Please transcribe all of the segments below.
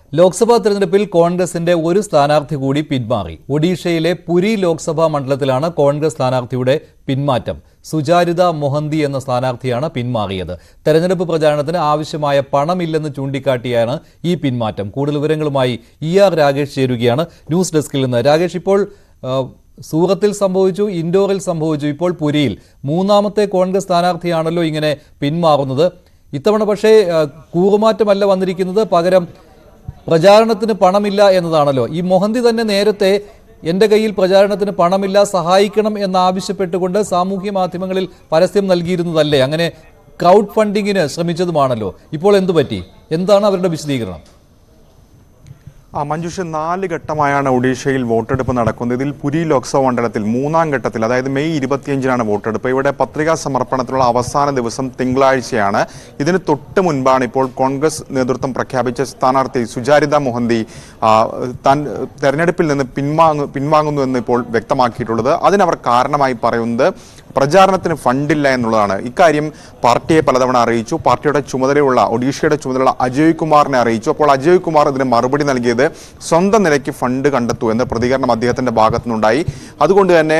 ലോക്സഭാ തെരഞ്ഞെടുപ്പിൽ കോൺഗ്രസിന്റെ ഒരു സ്ഥാനാർത്ഥി കൂടി പിന്മാറി. ഒഡീഷയിലെ പുരി ലോക്സഭാ മണ്ഡലത്തിലാണ് കോൺഗ്രസ് സ്ഥാനാർത്ഥിയുടെ പിന്മാറ്റം. സുചാരിത മൊഹന്തി എന്ന സ്ഥാനാർത്ഥിയാണ് പിന്മാറിയത്. തെരഞ്ഞെടുപ്പ് പ്രചാരണത്തിന് ആവശ്യമായ പണമില്ലെന്ന് ചൂണ്ടിക്കാട്ടിയാണ് ഈ പിന്മാറ്റം. കൂടുതൽ വിവരങ്ങളുമായി ER രാകേഷ് ചേരുകയാണ് ന്യൂസ് ഡെസ്കിൽ നിന്ന്. രാകേഷ്, ഇപ്പോൾ സൂറത്തിൽ സംഭവിച്ചു, ഇൻഡോറിൽ സംഭവിച്ചു, ഇപ്പോൾ പുരിയിൽ മൂന്നാമത്തെ കോൺഗ്രസ് സ്ഥാനാർത്ഥിയാണല്ലോ ഇങ്ങനെ പിന്മാറുന്നത്. ഇത്തവണ പക്ഷേ കൂറുമാറ്റമല്ല വന്നിരിക്കുന്നത്, പകരം പ്രചാരണത്തിന് പണമില്ല എന്നതാണല്ലോ. ഈ മൊഹന്തി തന്നെ നേരത്തെ എൻ്റെ കയ്യിൽ പ്രചാരണത്തിന് പണമില്ല, സഹായിക്കണം എന്നാവശ്യപ്പെട്ടുകൊണ്ട് സാമൂഹ്യ മാധ്യമങ്ങളിൽ പരസ്യം നൽകിയിരുന്നതല്ലേ? അങ്ങനെ ക്രൗഡ് ഫണ്ടിങ്ങിന് ശ്രമിച്ചതുമാണല്ലോ. ഇപ്പോൾ എന്തു പറ്റി? എന്താണ് അവരുടെ വിശദീകരണം? മഞ്ജുഷ, 4 ഘട്ടമായാണ് ഒഡീഷയിൽ വോട്ടെടുപ്പ് നടക്കുന്നത്. ഇതിൽ പുരി ലോക്സഭാ മണ്ഡലത്തിൽ 3ാം ഘട്ടത്തിൽ, അതായത് മെയ് 25-നാണ് വോട്ടെടുപ്പ്. ഇവിടെ പത്രികാ സമർപ്പണത്തിനുള്ള അവസാന ദിവസം തിങ്കളാഴ്ചയാണ്. ഇതിന് തൊട്ട് മുൻപാണ് ഇപ്പോൾ കോൺഗ്രസ് നേതൃത്വം പ്രഖ്യാപിച്ച സ്ഥാനാർത്ഥി സുചാരിത മൊഹന്തി താൻ തെരഞ്ഞെടുപ്പിൽ നിന്ന് പിൻവാങ്ങുന്നു എന്ന് ഇപ്പോൾ വ്യക്തമാക്കിയിട്ടുള്ളത്. അതിനവർ കാരണമായി പറയുന്നത് പ്രചാരണത്തിന് ഫണ്ടില്ല എന്നുള്ളതാണ്. ഇക്കാര്യം പാർട്ടിയെ പലതവണ അറിയിച്ചു. പാർട്ടിയുടെ ചുമതലയുള്ള, ഒഡീഷയുടെ ചുമതലയുള്ള അജയ് കുമാറിനെ അറിയിച്ചു. അപ്പോൾ അജയ് കുമാർ ഇതിന് മറുപടി നൽകിയത് സ്വന്തം നിലയ്ക്ക് ഫണ്ട് കണ്ടെത്തൂ എന്ന പ്രതികരണം അദ്ദേഹത്തിന്റെ ഭാഗത്തുനിന്നുണ്ടായി. അതുകൊണ്ട് തന്നെ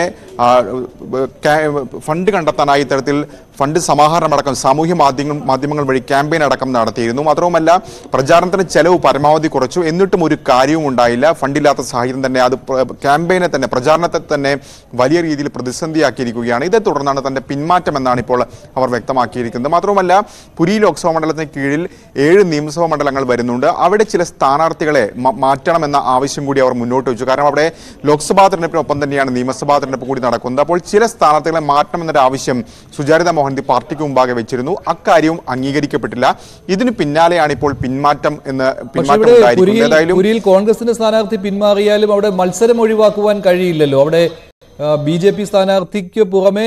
ഫണ്ട് കണ്ടെത്താനായി ഇത്തരത്തിൽ ഫണ്ട് സമാഹരണമടക്കം സാമൂഹ്യ മാധ്യമങ്ങൾ വഴി ക്യാമ്പയിൻ അടക്കം നടത്തിയിരുന്നു. മാത്രവുമല്ല, പ്രചാരണത്തിന് ചെലവ് പരമാവധി കുറച്ചു. എന്നിട്ടും ഒരു കാര്യവും ഉണ്ടായില്ല. ഫണ്ടില്ലാത്ത സാഹചര്യം തന്നെ അത് ക്യാമ്പയിനെ തന്നെ, പ്രചാരണത്തെ തന്നെ വലിയ രീതിയിൽ പ്രതിസന്ധിയാക്കിയിരിക്കുകയാണ്. ഇതേ തുടർന്നാണ് തന്റെ പിന്മാറ്റം എന്നാണ് ഇപ്പോൾ അവർ വ്യക്തമാക്കിയിരിക്കുന്നത്. മാത്രവുമല്ല, പുരി ലോക്സഭാ മണ്ഡലത്തിന് കീഴിൽ 7 നിയമസഭാ മണ്ഡലങ്ങൾ വരുന്നുണ്ട്. അവിടെ ചില സ്ഥാനാർത്ഥികളെ മാറ്റണമെന്ന ആവശ്യം കൂടി അവർ മുന്നോട്ട് വെച്ചു. കാരണം അവിടെ ലോക്സഭാ തെരഞ്ഞെടുപ്പിനൊപ്പം തന്നെയാണ് നിയമസഭാ തെരഞ്ഞെടുപ്പ് കൂടി നടക്കുന്നത്. അപ്പോൾ ചില സ്ഥാനാർത്ഥികളെ മാറ്റണമെന്നൊരു ആവശ്യം സുചാരിത മൊഹന്തി പാർട്ടിക്ക് മുമ്പാകെ വെച്ചിരുന്നു. അക്കാര്യവും അംഗീകരിക്കപ്പെട്ടില്ല. ഇതിന് പിന്നാലെയാണ് ഇപ്പോൾ പിന്മാറ്റം ഉണ്ടായിരിക്കുന്നത്. പുരിയിൽ കോൺഗ്രസിന്റെ സ്ഥാനാർത്ഥി പിന്മാറിയാലും അവിടെ മത്സരം ഒഴിവാക്കുവാൻ കഴിയില്ലല്ലോ. അവിടെ BJP സ്ഥാനാർത്ഥിക്ക് പുറമെ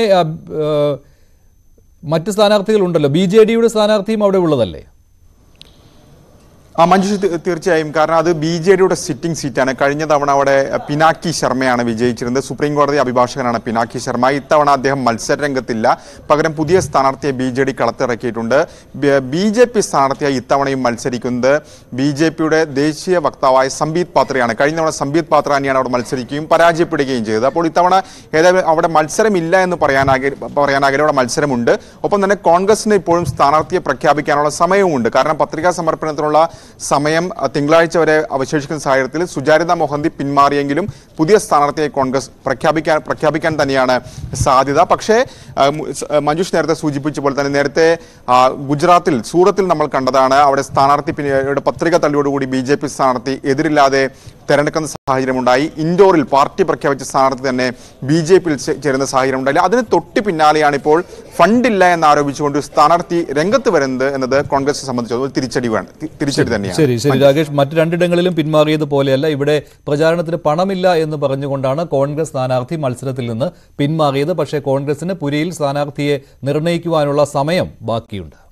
മറ്റ് സ്ഥാനാർത്ഥികളുണ്ടല്ലോ. BJD-യുടെ സ്ഥാനാർത്ഥിയും അവിടെ ഉള്ളതല്ലേ? മഞ്ജുഷ, തീർച്ചയായും. കാരണം അത് BJD-യുടെ സിറ്റിംഗ് സീറ്റാണ്. കഴിഞ്ഞ തവണ അവിടെ പിനാക്കി ശർമ്മയാണ് വിജയിച്ചിരുന്നത്. സുപ്രീം കോടതി അഭിഭാഷകനാണ് പിനാക്കി ശർമ്മ. ഇത്തവണ അദ്ദേഹം മത്സരരംഗത്തില്ല. പകരം പുതിയ സ്ഥാനാർത്ഥിയെ BJD കളത്തിറക്കിയിട്ടുണ്ട്. BJP സ്ഥാനാർത്ഥിയായി ഇത്തവണയും മത്സരിക്കുന്നത് BJP-യുടെ ദേശീയ വക്താവായ സംബീത് പാത്രയാണ്. കഴിഞ്ഞ തവണ സംബീത് പാത്ര തന്നെയാണ് അവിടെ മത്സരിക്കുകയും പരാജയപ്പെടുകയും ചെയ്തത്. അപ്പോൾ ഇത്തവണ ഏതായാലും അവിടെ മത്സരമില്ല എന്ന് പറയാനാകില്ല, അവിടെ മത്സരമുണ്ട്. ഒപ്പം തന്നെ കോൺഗ്രസിന് ഇപ്പോഴും സ്ഥാനാർത്ഥിയെ പ്രഖ്യാപിക്കാനുള്ള സമയവുമുണ്ട്. കാരണം പത്രികാ സമർപ്പണത്തിനുള്ള സമയം തിങ്കളാഴ്ച വരെ അവശേഷിക്കുന്ന സാഹചര്യത്തിൽ സുചാരിത മൊഹന്തി പിന്മാറിയെങ്കിലും പുതിയ സ്ഥാനാർത്ഥിയെ കോൺഗ്രസ് പ്രഖ്യാപിക്കാൻ തന്നെയാണ് സാധ്യത. പക്ഷേ മഞ്ജുഷ് നേരത്തെ സൂചിപ്പിച്ച പോലെ തന്നെ നേരത്തെ ഗുജറാത്തിൽ, സൂറത്തിൽ നമ്മൾ കണ്ടതാണ്. അവിടെ സ്ഥാനാർത്ഥി പത്രിക തള്ളിയോടുകൂടി BJP സ്ഥാനാർത്ഥി എതിരില്ലാതെ തെരഞ്ഞെടുക്കുന്ന സാഹചര്യമുണ്ടായി. ഇൻഡോറിൽ പാർട്ടി പ്രഖ്യാപിച്ച സ്ഥാനാർത്ഥി തന്നെ BJP-യിൽ ചേരുന്ന സാഹചര്യം ഉണ്ടായില്ല. അതിന് തൊട്ട് പിന്നാലെയാണ് ഇപ്പോൾ ഫണ്ടില്ല എന്നാരോപിച്ചുകൊണ്ട് സ്ഥാനാർത്ഥി രംഗത്ത് വരുന്നത് എന്നത് കോൺഗ്രസിനെ സംബന്ധിച്ച് തിരിച്ചടി തന്നെയാണ്. ശരി രാകേഷ്, മറ്റ് 2 ഇടങ്ങളിലും പിന്മാറിയത് പോലെയല്ല, ഇവിടെ പ്രചാരണത്തിന് പണമില്ല എന്ന് പറഞ്ഞുകൊണ്ടാണ് കോൺഗ്രസ് സ്ഥാനാർത്ഥി മത്സരത്തിൽ നിന്ന് പിന്മാറിയത്. പക്ഷേ കോൺഗ്രസിന് പുരിയിൽ സ്ഥാനാർത്ഥിയെ നിർണ്ണയിക്കുവാനുള്ള സമയം ബാക്കിയുണ്ട്.